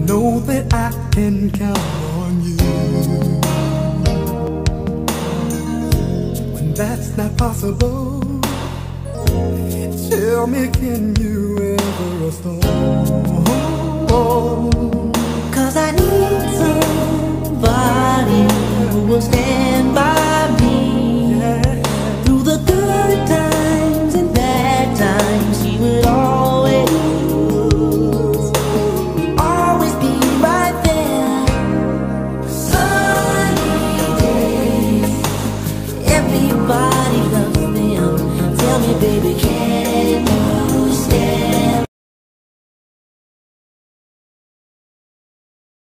know that I can count on you. When that's not possible, tell me, can you ever restore? 'Cause I need somebody who will stand by